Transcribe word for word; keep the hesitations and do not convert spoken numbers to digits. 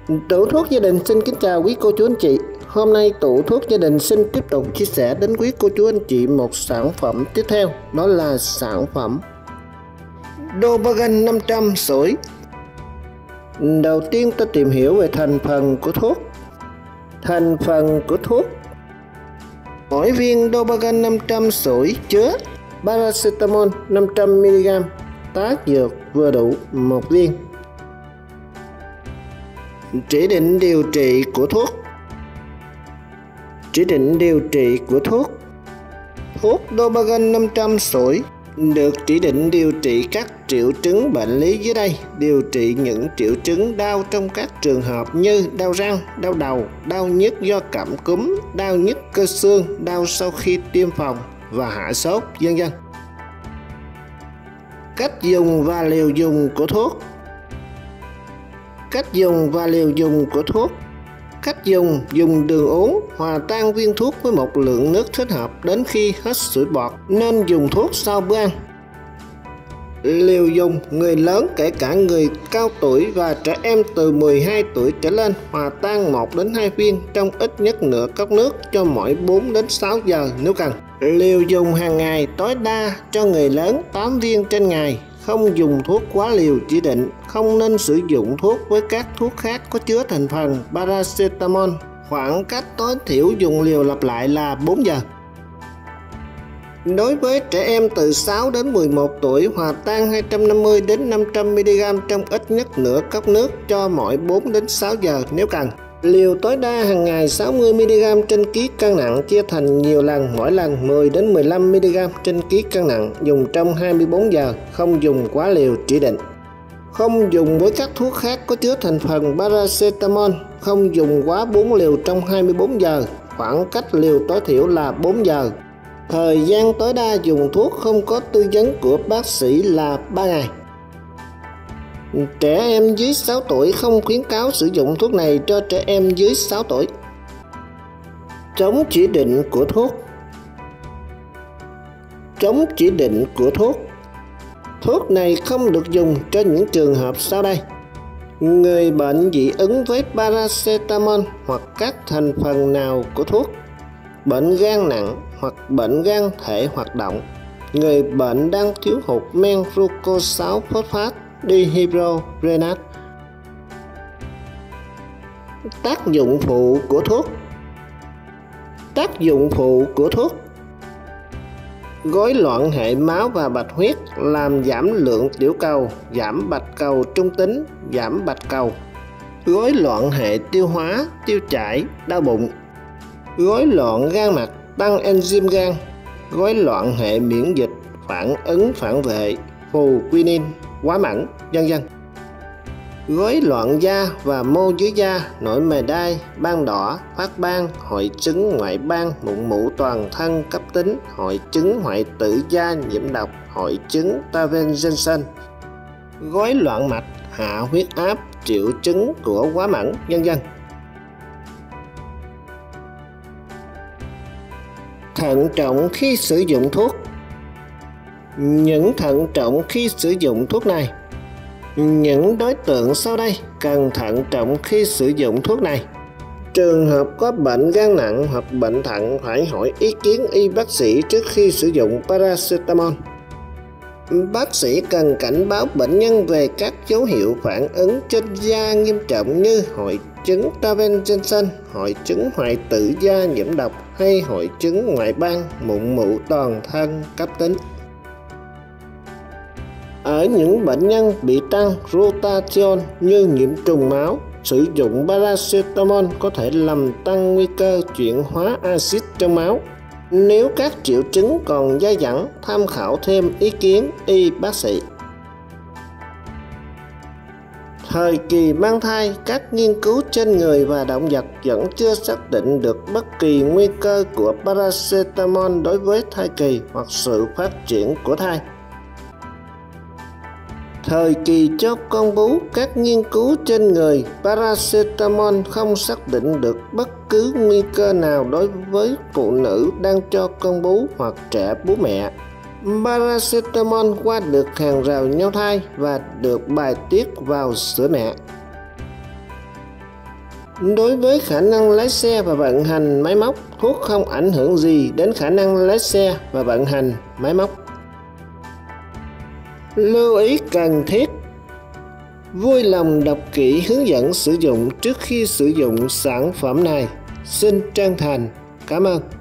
Tủ thuốc gia đình xin kính chào quý cô chú anh chị. Hôm nay tủ thuốc gia đình xin tiếp tục chia sẻ đến quý cô chú anh chị một sản phẩm tiếp theo, đó là sản phẩm Dovagan năm trăm sủi. Đầu tiên ta tìm hiểu về thành phần của thuốc. Thành phần của thuốc: mỗi viên Dovagan năm trăm sủi chứa paracetamol năm trăm mi li gam, tá dược vừa đủ một viên. Chỉ định điều trị của thuốc. Chỉ định điều trị của thuốc. Thuốc Dovagan năm trăm sủi được chỉ định điều trị các triệu chứng bệnh lý dưới đây. Điều trị những triệu chứng đau trong các trường hợp như đau răng, đau đầu, đau nhức do cảm cúm, đau nhức cơ xương, đau sau khi tiêm phòng và hạ sốt, vân vân. Cách dùng và liều dùng của thuốc. Cách dùng và liều dùng của thuốc. Cách dùng: dùng đường uống, hòa tan viên thuốc với một lượng nước thích hợp đến khi hết sủi bọt. Nên dùng thuốc sau bữa ăn. Liều dùng: người lớn kể cả người cao tuổi và trẻ em từ mười hai tuổi trở lên, hòa tan một đến hai viên trong ít nhất nửa cốc nước cho mỗi bốn đến sáu giờ nếu cần. Liều dùng hàng ngày tối đa cho người lớn tám viên trên ngày. Không dùng thuốc quá liều chỉ định. Không nên sử dụng thuốc với các thuốc khác có chứa thành phần paracetamol. Khoảng cách tối thiểu dùng liều lặp lại là bốn giờ. Đối với trẻ em từ sáu đến mười một tuổi, hòa tan hai trăm năm mươi đến năm trăm mi li gam trong ít nhất nửa cốc nước cho mỗi bốn đến sáu giờ nếu cần. Liều tối đa hàng ngày sáu mươi mi li gam trên ký cân nặng, chia thành nhiều lần, mỗi lần mười đến mười lăm mi li gam trên ký cân nặng, dùng trong hai mươi bốn giờ, không dùng quá liều chỉ định. Không dùng với các thuốc khác có chứa thành phần paracetamol. Không dùng quá bốn liều trong hai mươi bốn giờ, khoảng cách liều tối thiểu là bốn giờ. Thời gian tối đa dùng thuốc không có tư vấn của bác sĩ là ba ngày. Trẻ em dưới sáu tuổi không khuyến cáo sử dụng thuốc này cho trẻ em dưới sáu tuổi. Chống chỉ định của thuốc. Chống chỉ định của thuốc. Thuốc này không được dùng cho những trường hợp sau đây: người bệnh dị ứng với paracetamol hoặc các thành phần nào của thuốc, bệnh gan nặng hoặc bệnh gan thể hoạt động, người bệnh đang thiếu hụt men fructose sáu phosphate dehydrogenase. Tác dụng phụ của thuốc. Tác dụng phụ của thuốc: rối loạn hệ máu và bạch huyết, làm giảm lượng tiểu cầu, giảm bạch cầu trung tính, giảm bạch cầu. Rối loạn hệ tiêu hóa, tiêu chảy, đau bụng. Rối loạn gan mật, tăng enzyme gan. Rối loạn hệ miễn dịch, phản ứng phản vệ, phù quinin, quá mẫn, vân vân. Rối loạn da và mô dưới da, nổi mề đai, ban đỏ, phát ban, hội chứng ngoại ban, mụn mủ toàn thân cấp tính, hội chứng hoại tử da nhiễm độc, hội chứng Taven-Jensen. Rối loạn mạch, hạ huyết áp, triệu chứng của quá mẫn, vân vân. Thận trọng khi sử dụng thuốc. Những thận trọng khi sử dụng thuốc này. Những đối tượng sau đây cần thận trọng khi sử dụng thuốc này. Trường hợp có bệnh gan nặng hoặc bệnh thận phải hỏi ý kiến y bác sĩ trước khi sử dụng paracetamol. Bác sĩ cần cảnh báo bệnh nhân về các dấu hiệu phản ứng trên da nghiêm trọng như hội chứng Taven-Jensen, hội chứng hoại tử da nhiễm độc hay hội chứng ngoại ban, mụn mủ toàn thân cấp tính. Ở những bệnh nhân bị tăng glutathione như nhiễm trùng máu, sử dụng paracetamol có thể làm tăng nguy cơ chuyển hóa axit trong máu. Nếu các triệu chứng còn dai dẳng, tham khảo thêm ý kiến y bác sĩ. Thời kỳ mang thai, các nghiên cứu trên người và động vật vẫn chưa xác định được bất kỳ nguy cơ của paracetamol đối với thai kỳ hoặc sự phát triển của thai. Thời kỳ cho con bú, các nghiên cứu trên người, paracetamol không xác định được bất cứ nguy cơ nào đối với phụ nữ đang cho con bú hoặc trẻ bú mẹ. Paracetamol qua được hàng rào nhau thai và được bài tiết vào sữa mẹ. Đối với khả năng lái xe và vận hành máy móc, thuốc không ảnh hưởng gì đến khả năng lái xe và vận hành máy móc. Lưu ý cần thiết: vui lòng đọc kỹ hướng dẫn sử dụng trước khi sử dụng sản phẩm này. Xin chân thành cảm ơn.